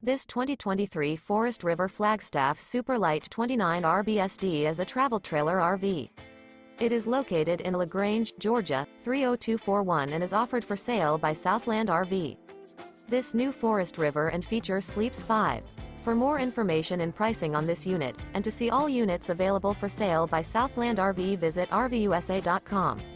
This 2023 Forest River Flagstaff Super Lite 29 RBSD is a travel trailer RV. It is located in LaGrange, Georgia, 30241 and is offered for sale by Southland RV. This new Forest River and feature sleeps 5. For more information and pricing on this unit, and to see all units available for sale by Southland RV, visit RVUSA.com.